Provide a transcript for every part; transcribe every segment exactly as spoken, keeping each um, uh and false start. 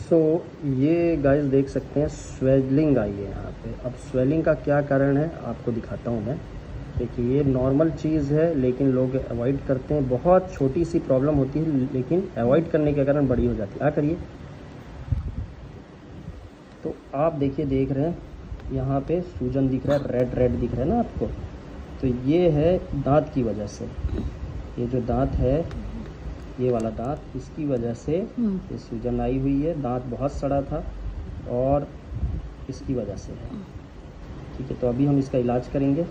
सो so, ये guys देख सकते हैं स्वेलिंग आई है यहाँ पे। अब स्वेलिंग का क्या कारण है आपको दिखाता हूँ मैं। देखिए ये नॉर्मल चीज़ है लेकिन लोग अवॉइड करते हैं। बहुत छोटी सी प्रॉब्लम होती है लेकिन अवॉइड करने के कारण बड़ी हो जाती है। आ करिए। तो आप देखिए देख रहे हैं यहाँ पे सूजन दिख रहा है, रेड रेड दिख रहा है ना आपको। तो ये है दांत की वजह से। ये जो दांत है, ये वाला दांत, इसकी वजह से ये सूजन आई हुई है। दांत बहुत सड़ा था और इसकी वजह से है। ठीक है, तो अभी हम इसका इलाज करेंगे।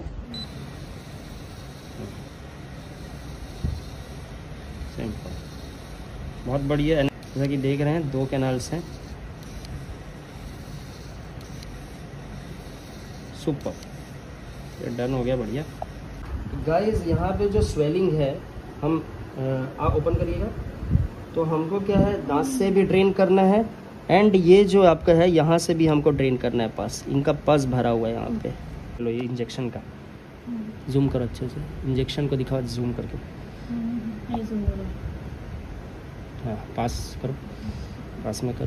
सिंपल, बहुत बढ़िया है। जैसा कि देख रहे हैं दो कैनाल्स हैं। सुपर, ये डन हो गया, बढ़िया। गाइस यहाँ पे जो स्वेलिंग है, हम आप ओपन करिएगा, तो हमको क्या है दांत से भी ड्रेन करना है एंड ये जो आपका है यहाँ से भी हमको ड्रेन करना है। पस इनका पस भरा हुआ है यहाँ पे। चलो ये इंजेक्शन का जूम करो अच्छे से, इंजेक्शन को दिखाओ जूम करके। हाँ पास करो, पास में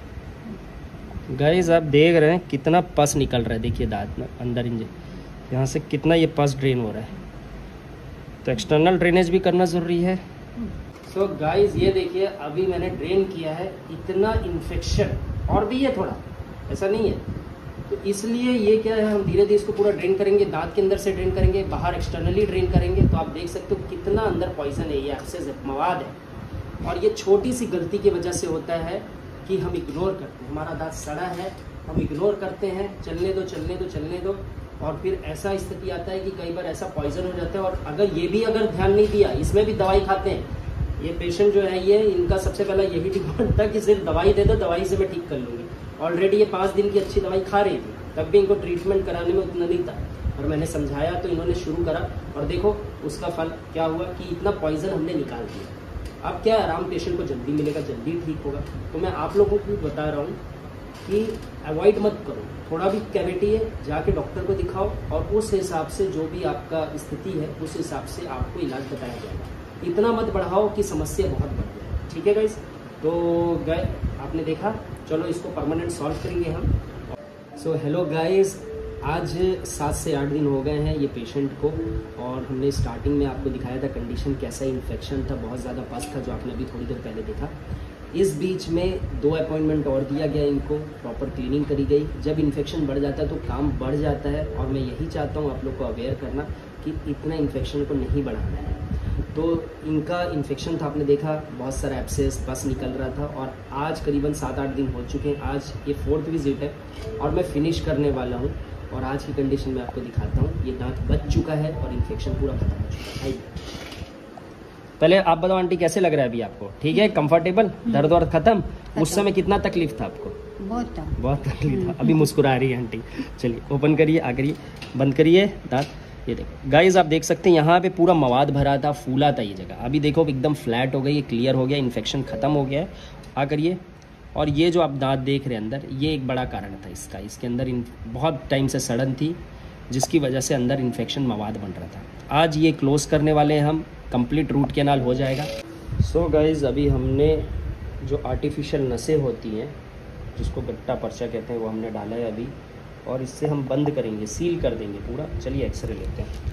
करो। गाइस आप देख रहे हैं कितना पस निकल रहा है। देखिए दांत में अंदर इंजे यहाँ से कितना ये पस ड्रेन हो रहा है। तो एक्सटर्नल ड्रेनेज भी करना ज़रूरी है। सो so गाइस ये देखिए अभी मैंने ड्रेन किया है। इतना इन्फेक्शन और भी है थोड़ा, ऐसा नहीं है। तो इसलिए ये क्या है, हम धीरे धीरे इसको पूरा ड्रेन करेंगे। दांत के अंदर से ड्रेन करेंगे, बाहर एक्सटर्नली ड्रेन करेंगे। तो आप देख सकते हो कितना अंदर पॉइजन है, ये एक्सेस है, मवाद है। और ये छोटी सी गलती की वजह से होता है कि हम इग्नोर करते हैं। हमारा दांत सड़ा है, हम इग्नोर करते हैं, चलने दो चलने दो चलने दो और फिर ऐसा स्थिति आता है कि कई बार ऐसा पॉइजन हो जाता है। और अगर ये भी अगर ध्यान नहीं दिया, इसमें भी दवाई खाते हैं ये पेशेंट जो है, ये इनका सबसे पहला यही डिमांड था कि सिर्फ दवाई दे दो, दवाई से मैं ठीक कर लूँगी। ऑलरेडी ये पाँच दिन की अच्छी दवाई खा रही थी, तब भी इनको ट्रीटमेंट कराने में उतना नहीं था। और मैंने समझाया तो इन्होंने शुरू करा और देखो उसका फल क्या हुआ कि इतना पॉइजन हमने निकाल दिया। अब क्या आराम पेशेंट को जल्दी मिलेगा, जल्दी ठीक होगा। तो मैं आप लोगों को बता रहा हूँ कि अवॉइड मत करो। थोड़ा भी कैविटी है जाके डॉक्टर को दिखाओ और उस हिसाब से जो भी आपका स्थिति है उस हिसाब से आपको इलाज बताया जाएगा। इतना मत बढ़ाओ कि समस्या बहुत बढ़ जाए। ठीक है गाइस, तो गए आपने देखा, चलो इसको परमानेंट सॉल्व करेंगे हम। सो हेलो गाइस, आज सात से आठ दिन हो गए हैं ये पेशेंट को और हमने स्टार्टिंग में आपको दिखाया था कंडीशन कैसा, इन्फेक्शन था, बहुत ज़्यादा पस था जो आपने अभी थोड़ी देर पहले देखा। इस बीच में दो अपॉइंटमेंट और दिया गया, इनको प्रॉपर क्लीनिंग करी गई। जब इन्फेक्शन बढ़ जाता है तो काम बढ़ जाता है और मैं यही चाहता हूँ आप लोग को अवेयर करना कि इतना इन्फेक्शन को नहीं बढ़ाना है। तो इनका इन्फेक्शन था, आपने देखा बहुत सारा एब्सेस पस निकल रहा था और आज करीबन सात आठ दिन हो चुके हैं। आज ये फोर्थ विजिट है और मैं फिनिश करने वाला हूँ और आज की कंडीशन में आपको दिखाता हूँ। ये दांत बच चुका है और इन्फेक्शन पूरा खत्म हो चुका है। पहले आप बताओ आंटी कैसे लग रहा है अभी आपको? ठीक है, कंफर्टेबल? दर्द वर्द खत्म? उस समय कितना तकलीफ था आपको? बहुत था, बहुत तकलीफ था। अभी मुस्कुरा रही है आंटी। चलिए ओपन करिए, आ करिए, बंद करिए दांत। ये देखो गाइस आप देख सकते हैं यहाँ पे पूरा मवाद भरा था, फूला था ये जगह। अभी देखो एकदम फ्लैट हो गई, ये क्लियर हो गया, इन्फेक्शन खत्म हो गया है। आ करिए। और ये जो आप दांत देख रहे हैं अंदर, ये एक बड़ा कारण था इसका। इसके अंदर इन बहुत टाइम से सड़न थी जिसकी वजह से अंदर इन्फेक्शन मवाद बन रहा था। आज ये क्लोज करने वाले हैं हम, कंप्लीट रूट कैनाल हो जाएगा। सो गाइस अभी हमने जो आर्टिफिशियल नसें होती हैं जिसको गट्टा पर्चा कहते हैं वो हमने डाला है अभी और इससे हम बंद करेंगे, सील कर देंगे पूरा। चलिए एक्सरे लेते हैं।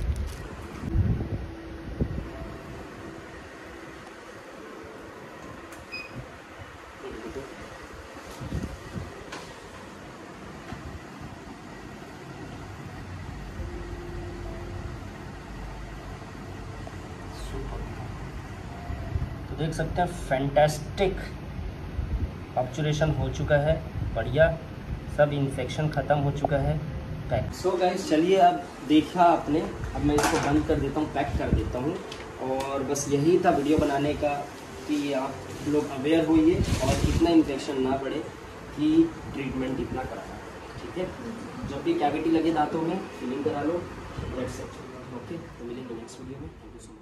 तो देख सकते हैं फैंटास्टिक ऑब्जर्वेशन हो चुका है, बढ़िया, सब इन्फेक्शन ख़त्म हो चुका है, पैक। सो गाइस चलिए अब देखा आपने, अब मैं इसको बंद कर देता हूँ, पैक कर देता हूँ। और बस यही था वीडियो बनाने का कि आप लोग अवेयर होइए और इतना इन्फेक्शन ना बढ़े कि ट्रीटमेंट इतना कराना। ठीक है, जब भी कैविटी लगे दांतों में फिलिंग करा लो। That's it. ओके, तो मिलेंगे नेक्स्ट वीडियो में। Thank you so much.